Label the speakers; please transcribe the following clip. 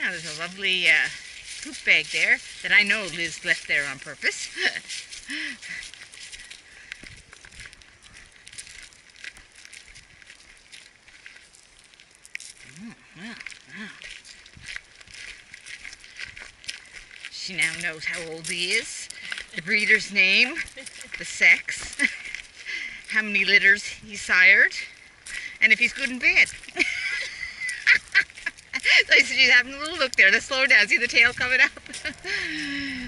Speaker 1: Now there's a lovely poop bag there that I know Liz left there on purpose. She now knows how old he is, the breeder's name, the sex, how many litters he sired, and if he's good in bed. So she's having a little look there. Let's slow down. See the tail coming up?